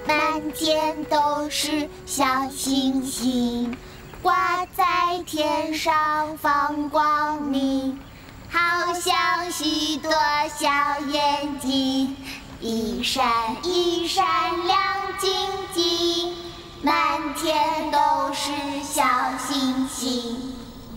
满天都是小星星，挂在天上放光明，好像许多小眼睛，一闪一闪亮晶晶，满天都是小星星。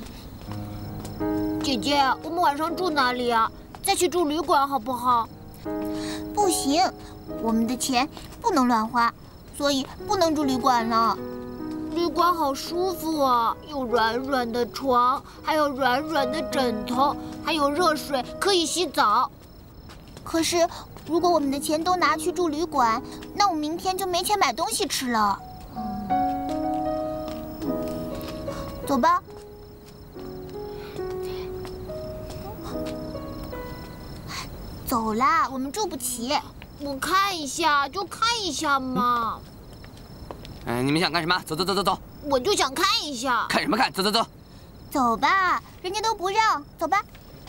姐姐，我们晚上住哪里啊？再去住旅馆好不好？ 不行，我们的钱不能乱花，所以不能住旅馆了。 旅馆好舒服啊，有软软的床，还有软软的枕头，还有热水可以洗澡。 可是，如果我们的钱都拿去住旅馆，那我明天就没钱买东西吃了。走吧。走啦，我们住不起。 我看一下，就看一下嘛。 你们想干什么？走走走走走。 我就想看一下。 看什么看？走走走。 走吧，人家都不让，走吧。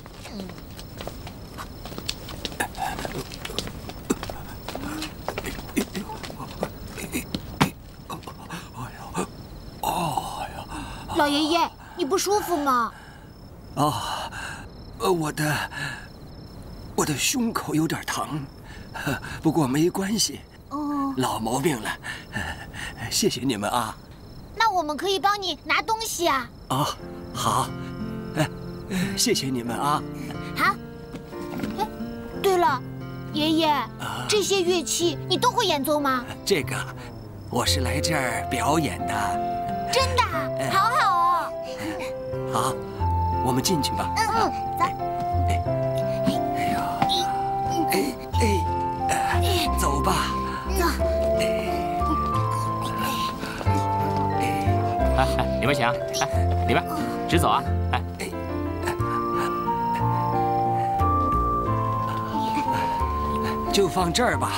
老爷爷，你不舒服吗？ 我的胸口有点疼，不过没关系。老毛病了。谢谢你们啊。 那我们可以帮你拿东西啊。 好。谢谢你们啊。 好。哎，对了，爷爷，这些乐器你都会演奏吗？ 这个，我是来这儿表演的。 真的？好好哦。 好，我们进去吧。 走。 走吧。 走。 里边请，里边，直走啊！ 就放这儿吧。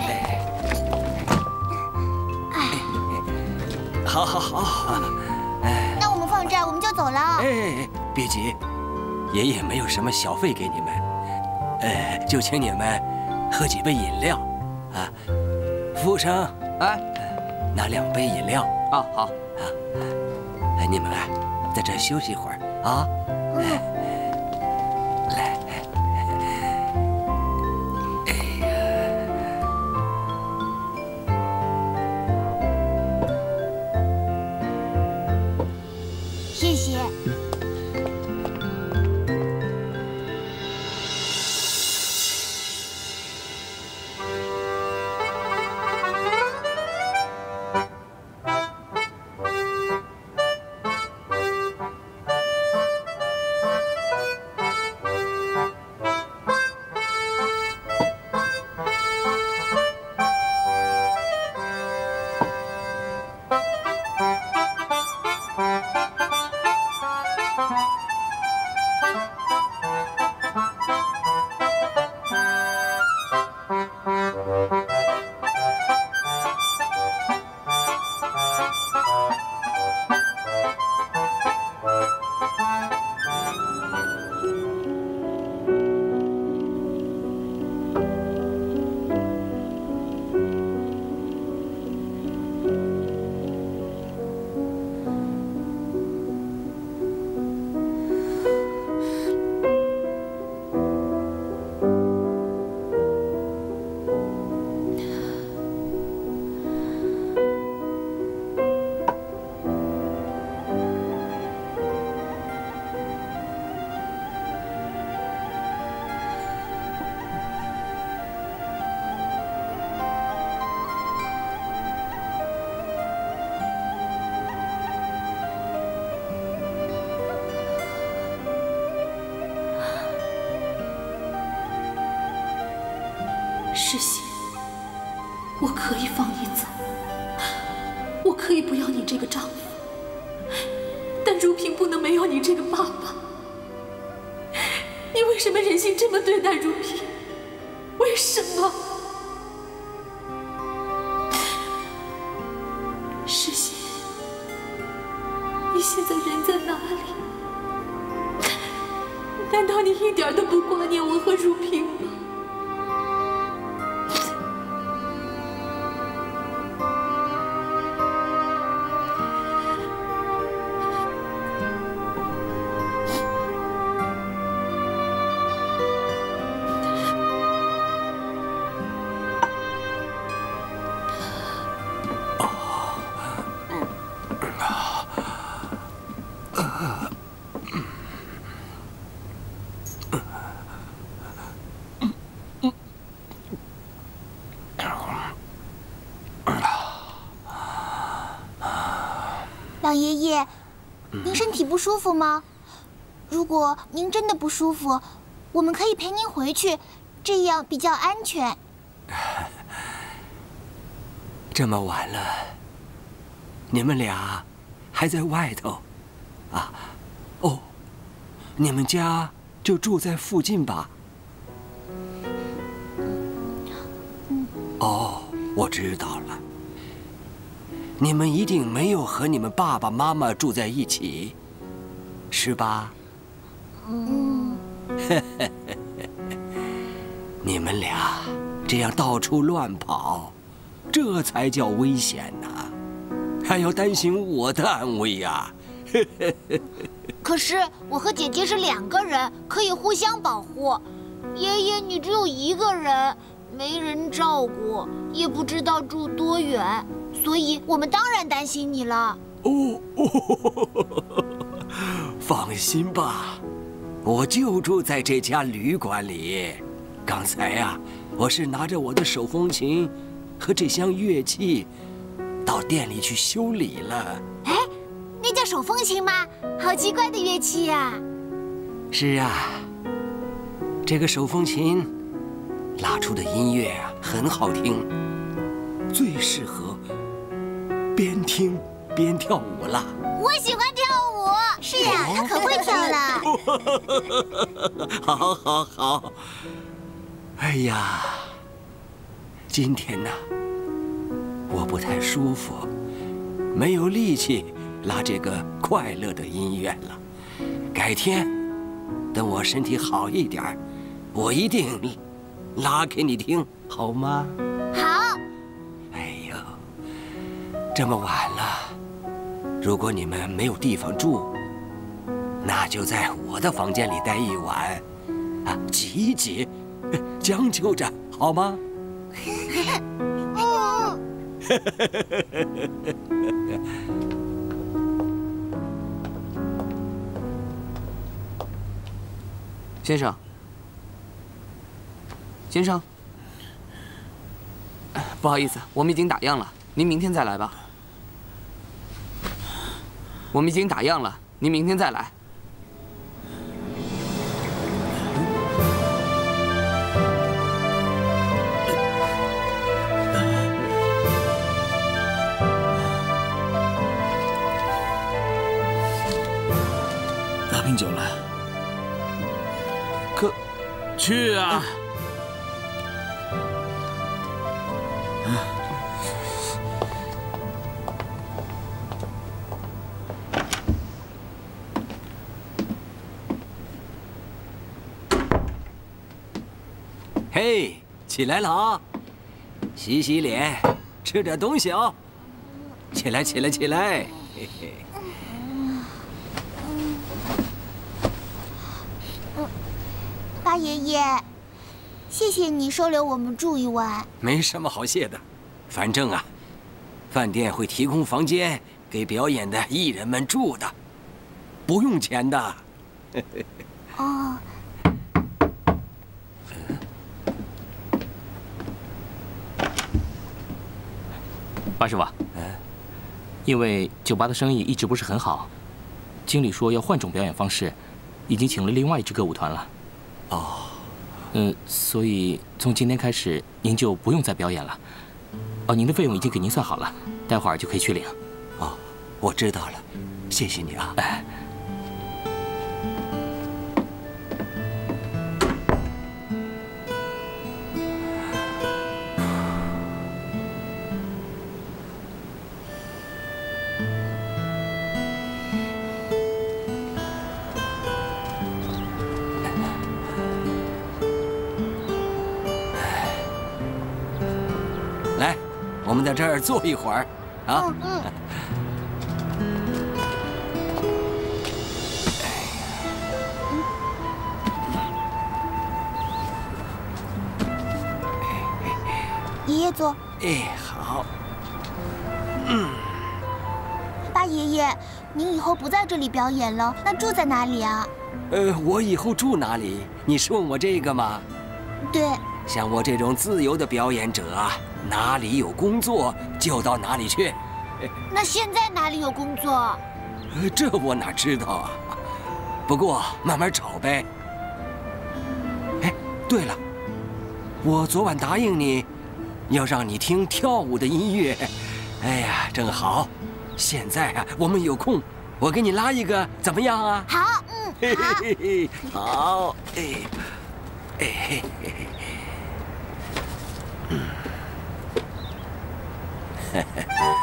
好。 那我们放这儿，我们就走了。 别急，爷爷没有什么小费给你们，就请你们喝几杯饮料啊。服务生，拿2杯饮料。 好。 你们在这休息一会儿啊。来。 谢谢。 世贤，我可以放你走，我可以不要你这个丈夫，但如萍不能没有你这个爸爸。你为什么忍心这么对待如萍？为什么？世贤，你现在人在哪里？难道你一点都不挂念我和如萍吗？ 您身体不舒服吗？如果您真的不舒服，我们可以陪您回去，这样比较安全。 这么晚了，你们俩还在外头？啊？哦，你们家就住在附近吧？哦，我知道了。你们一定没有和你们爸爸妈妈住在一起，是吧？你们俩这样到处乱跑，这才叫危险呐！还要担心我的安危呀！ 可是我和姐姐是2个人，可以互相保护。爷爷，你只有1个人，没人照顾，也不知道住多远，所以我们当然担心你了。 放心吧，我就住在这家旅馆里。刚才呀，我是拿着我的手风琴和这箱乐器到店里去修理了。 哎，那叫手风琴吗？好奇怪的乐器呀！ 是啊，这个手风琴拉出的音乐啊很好听，最适合边听边跳舞了。 我喜欢跳舞。 是呀，他可会跳了。 好。哎呀，今天呢，我不太舒服，没有力气拉这个快乐的音乐了。改天，等我身体好一点，我一定拉给你听，好吗？ 好。 哎呦，这么晚了，如果你们没有地方住，那就在我的房间里待一晚，啊，挤一挤，将就着，好吗？ 先生，不好意思，我们已经打烊了，您明天再来吧。我们已经打烊了，您明天再来。 拿瓶酒来。 可， 去啊！ 嘿，起来了啊！洗洗脸，吃点东西啊！起来，起来，起来！嘿嘿。 八爷爷，谢谢你收留我们住一晚。 没什么好谢的，反正啊，饭店会提供房间给表演的艺人们住的，不用钱的。 哦。 八师傅，因为酒吧的生意一直不是很好，经理说要换种表演方式，已经请了另外一支歌舞团了。 哦， 所以从今天开始您就不用再表演了。哦，您的费用已经给您算好了，待会儿就可以去领。 哦，我知道了，谢谢你啊。 哎。 来，我们在这儿坐一会儿，啊。 爷爷坐。 哎，好。 八爷爷，您以后不在这里表演了，那住在哪里啊？ 我以后住哪里？你是问我这个吗？ 对。 像我这种自由的表演者啊，哪里有工作就到哪里去。 那现在哪里有工作？ 这我哪知道啊？不过慢慢找呗。哎，对了，我昨晚答应你，要让你听跳舞的音乐。哎呀，正好，现在啊，我们有空，我给你拉一个，怎么样啊？ 好， 嘿嘿嘿嘿，好，哎，哎嘿嘿嘿，嘿嘿。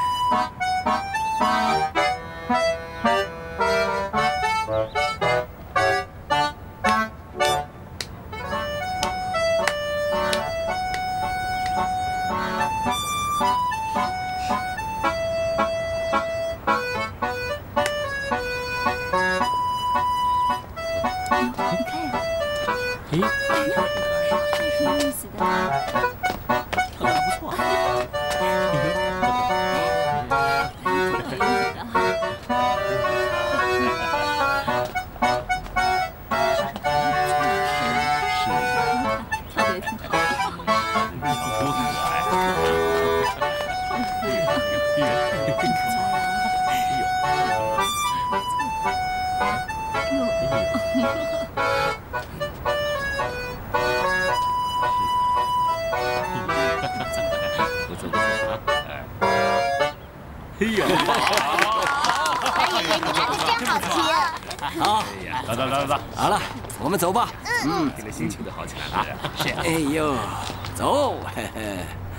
好，走，好了，我们走吧。 这个心情都好起来了啊！ 是，哎呦，走，嘿嘿。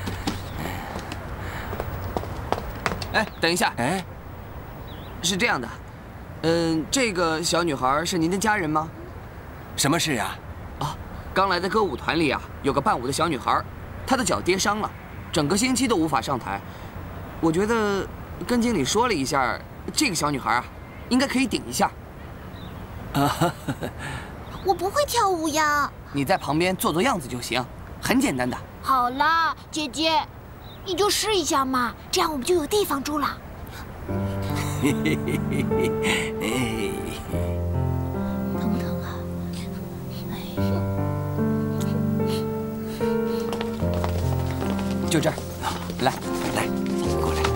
哎，等一下， 哎， 是这样的，这个小女孩是您的家人吗？ 什么事啊？ 啊，刚来的歌舞团里啊，有个伴舞的小女孩，她的脚跌伤了，整个星期都无法上台。我觉得跟经理说了一下，这个小女孩啊，应该可以顶一下。 我不会跳舞呀。 你在旁边做做样子就行，很简单的。 好啦，姐姐，你就试一下嘛，这样我们就有地方住了。 嘿嘿嘿嘿嘿，哎， 疼不疼啊？ 就这儿，来， 过来。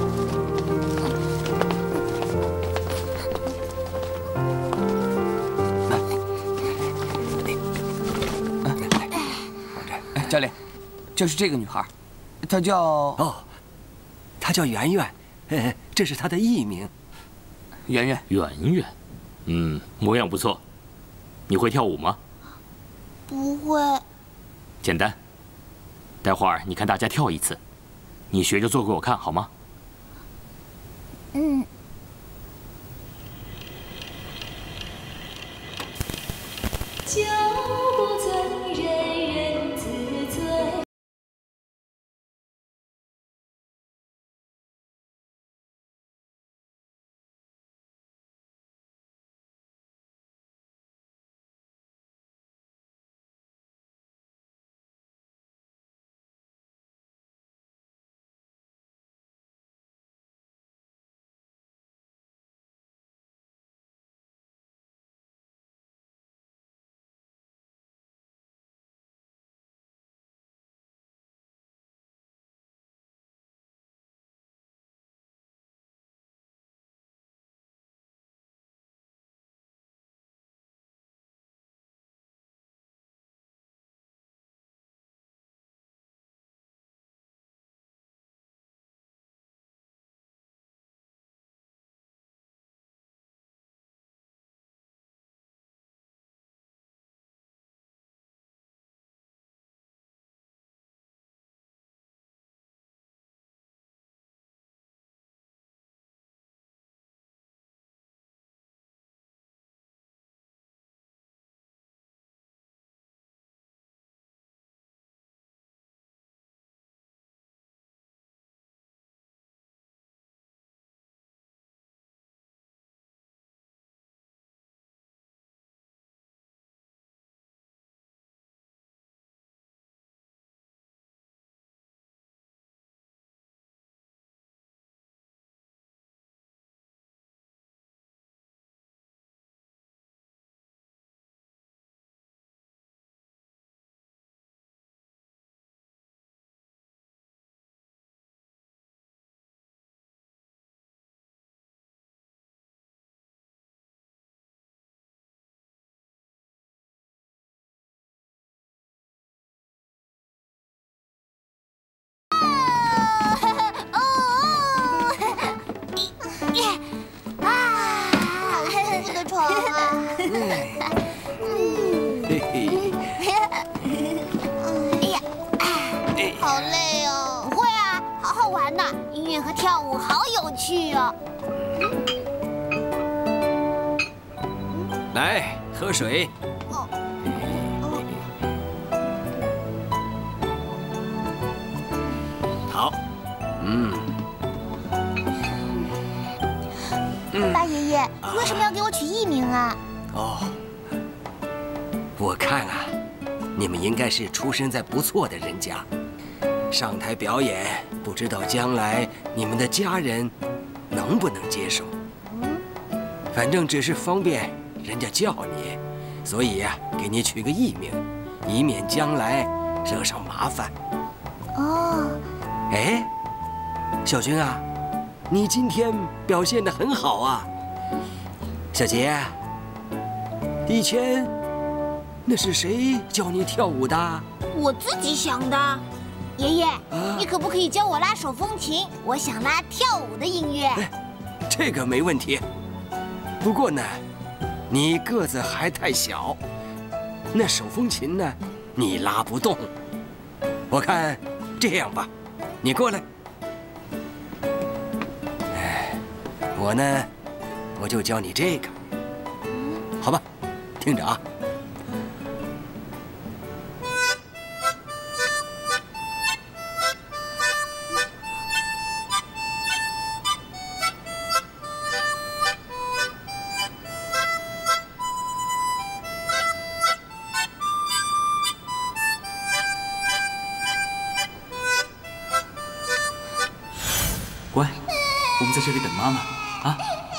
哎，教练，就是这个女孩，她叫…… 哦，她叫圆圆，这是她的艺名。 圆圆。 圆圆，模样不错。你会跳舞吗？ 不会。 简单。待会儿你看大家跳一次，你学着做给我看好吗？ 嗯。 呀，好累哦。 不会啊，好好玩呢，音乐和跳舞好有趣哦。 来，喝水。好， 大爷爷，你为什么要给我取艺名啊？ 哦，我看啊，你们应该是出生在不错的人家，上台表演，不知道将来你们的家人能不能接受。反正只是方便人家叫你，所以呀，给你取个艺名，以免将来惹上麻烦。 哦， 哎，小军啊，你今天表现得很好啊。小杰，以前那是谁教你跳舞的？ 我自己想的。爷爷，你可不可以教我拉手风琴？我想拉跳舞的音乐。 这个没问题。不过呢，你个子还太小，那手风琴呢，你拉不动。我看这样吧，你过来。我呢，我就教你这个，好吧？听着啊。 乖，我们在这里等妈妈啊。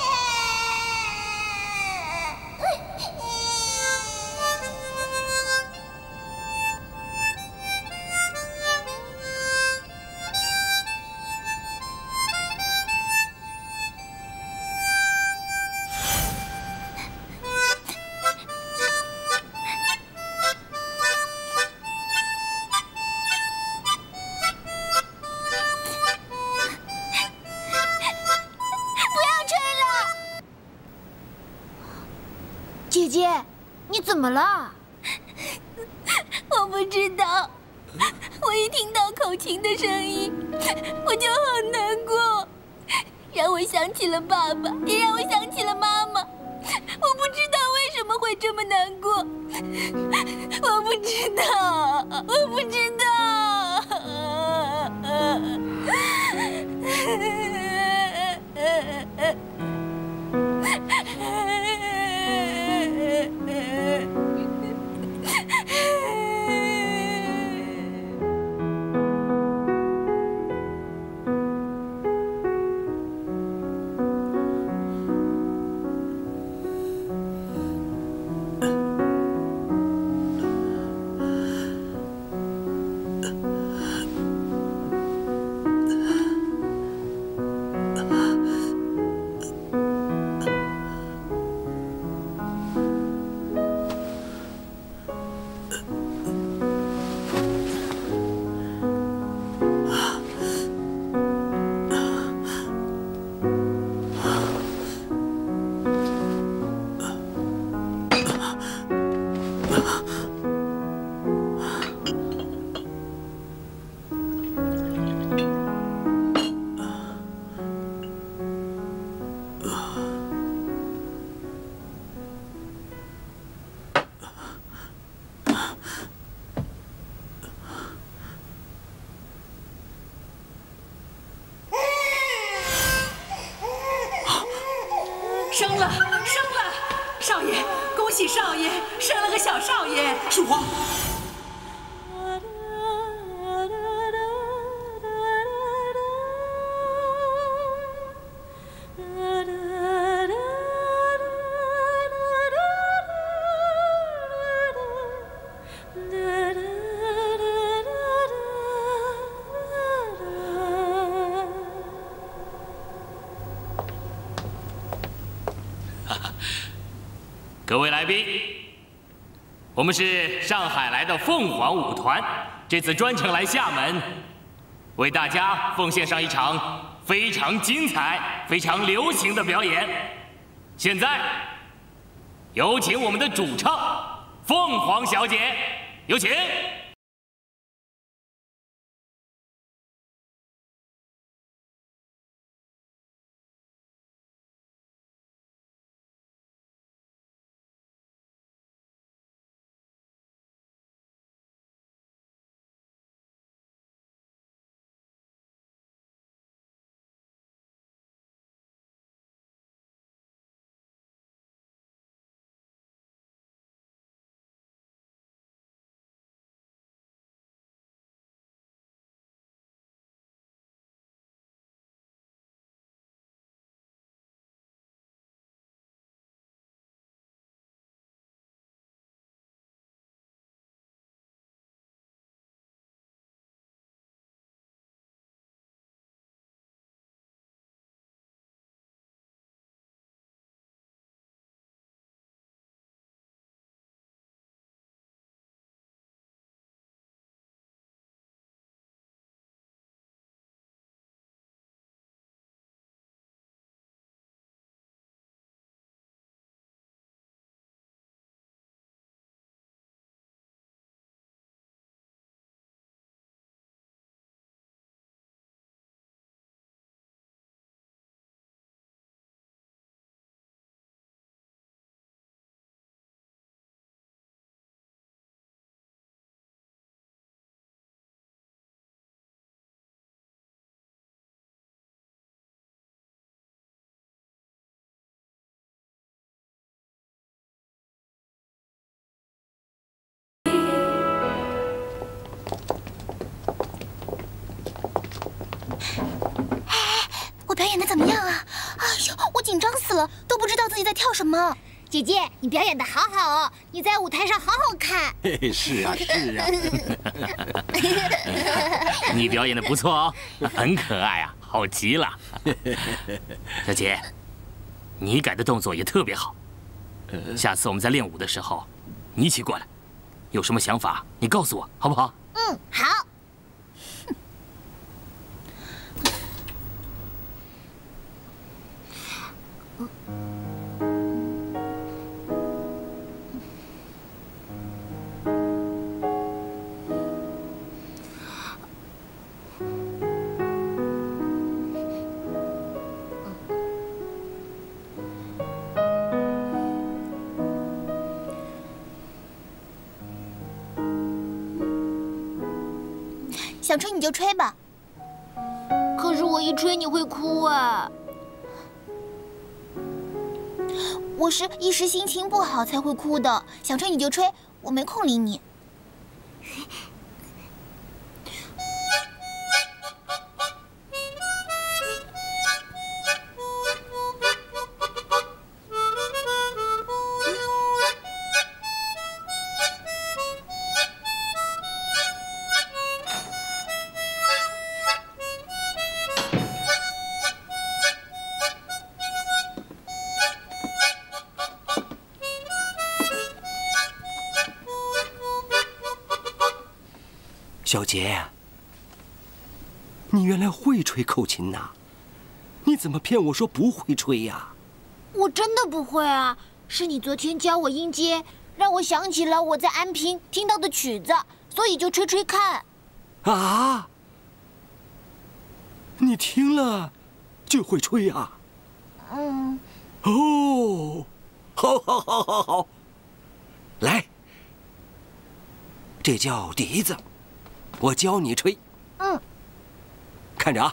姐姐，你怎么了？ 我不知道，我一听到口琴的声音，我就好难过，让我想起了爸爸，也让我想起了妈妈。我不知道为什么会这么难过，我不知道，我不知道。 生了，少爷，恭喜少爷生了个小少爷。 淑华， 各位来宾，我们是上海来的凤凰舞团，这次专程来厦门，为大家奉献上一场非常精彩、非常流行的表演。现在， 有请我们的主唱凤凰小姐，有请。 我表演的怎么样啊？哎呦，我紧张死了，都不知道自己在跳什么。 姐姐，你表演的好好哦，你在舞台上好好看。 嘿嘿，是啊，是啊。 你表演的不错哦，很可爱啊，好极了。小姐，你改的动作也特别好。下次我们在练舞的时候，你一起过来。有什么想法，你告诉我，好不好？ 嗯，好。 想吹你就吹吧。 可是我一吹你会哭啊。 我是一时心情不好才会哭的，想吹你就吹，我没空理你。 小杰呀，你原来会吹口琴呐？你怎么骗我说不会吹呀？ 我真的不会啊，是你昨天教我音阶，让我想起了我在安平听到的曲子，所以就吹吹看。 啊？你听了就会吹呀？ 嗯。 哦，好，来，这叫笛子。我教你吹，看着啊。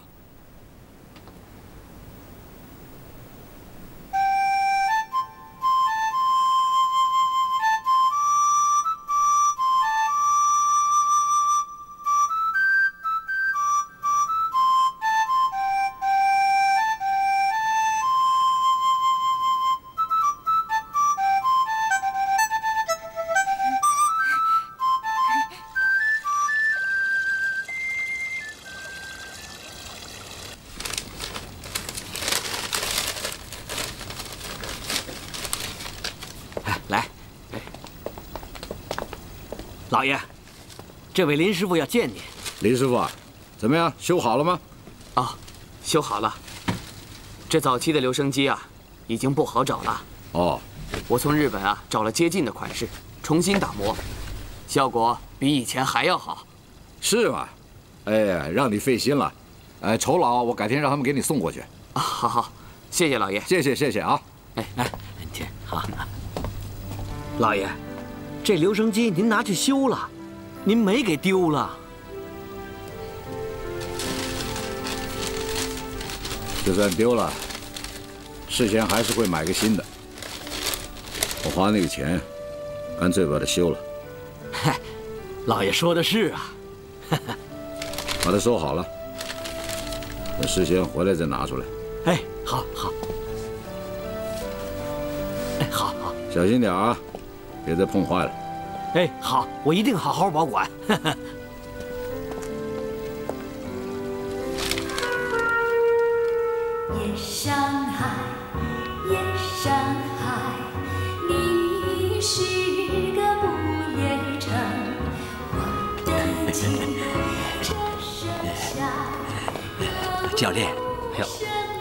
老爷，这位林师傅要见你。 林师傅啊，怎么样？修好了吗？ 啊，修好了。这早期的留声机啊，已经不好找了。 哦， 我从日本啊找了接近的款式，重新打磨，效果比以前还要好。 是吗？哎呀，让你费心了。酬劳我改天让他们给你送过去。 啊，好好，谢谢老爷。 谢谢啊。 哎，好。老爷，这留声机您拿去修了，您没给丢了。 就算丢了，事先还是会买个新的。我花那个钱，干脆把它修了。 嗨，老爷说的是啊。 把它收好了，等事先回来再拿出来。 哎，好。哎，好， 小心点啊，别再碰坏了。 哎，好，我一定好好保管。 夜上海，夜上海，你是个不夜城，我的情这盛夏。 教练， 哎呦，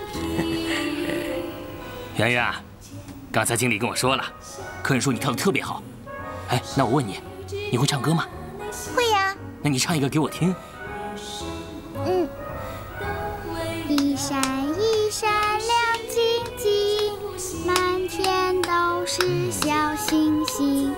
圆圆啊，刚才经理跟我说了，客人说你跳得特别好。哎，那我问你，你会唱歌吗？ 会呀。 那你唱一个给我听。 一闪一闪亮晶晶，满天都是小星星。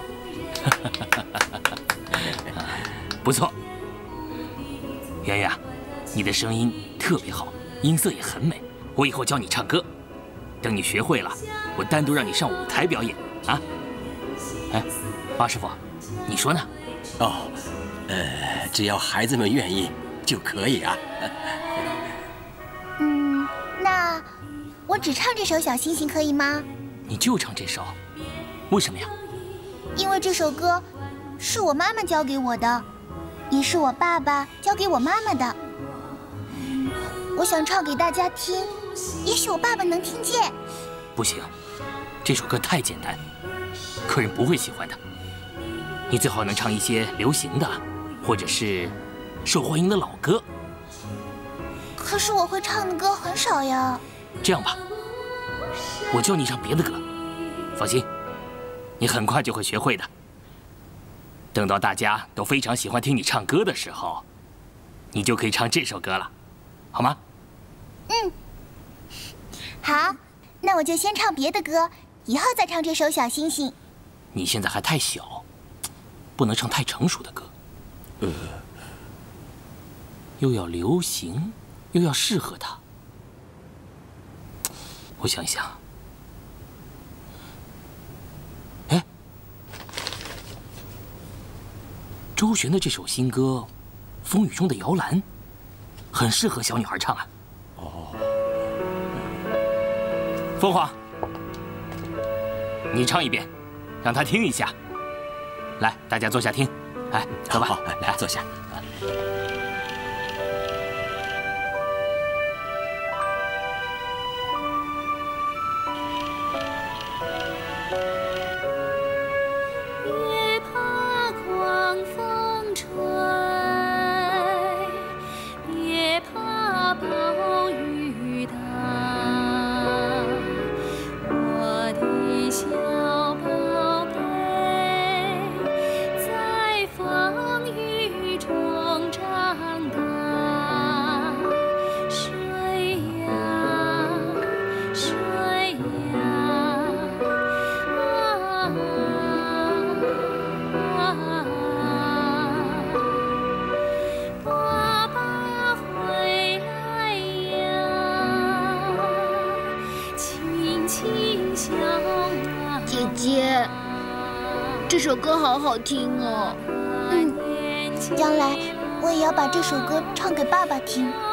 不错，圆圆，你的声音特别好，音色也很美。我以后教你唱歌，等你学会了，我单独让你上舞台表演啊！哎，马师傅，你说呢？ 哦，只要孩子们愿意就可以啊。 那我只唱这首《小星星》可以吗？ 你就唱这首，为什么呀？ 因为这首歌是我妈妈教给我的，也是我爸爸教给我妈妈的。我想唱给大家听，也许我爸爸能听见。 不行，这首歌太简单，客人不会喜欢的。你最好能唱一些流行的，或者是受欢迎的老歌。 可是我会唱的歌很少呀。 这样吧，我教你唱别的歌，放心，你很快就会学会的。等到大家都非常喜欢听你唱歌的时候，你就可以唱这首歌了，好吗？ 好，那我就先唱别的歌，以后再唱这首《小星星》。 你现在还太小，不能唱太成熟的歌。又要流行，又要适合他。我想一想，哎，周璇的这首新歌《风雨中的摇篮》，很适合小女孩唱啊。凤凰，你唱一遍，让她听一下。来，大家坐下听。哎，走吧， 好，来坐下。 别怕狂风吹，别怕暴雨打，我的小宝贝在风雨中长大。睡呀，睡呀，爸爸回来呀，轻轻响啊。 姐姐，这首歌好好听哦。 将来我也要把这首歌唱给爸爸听。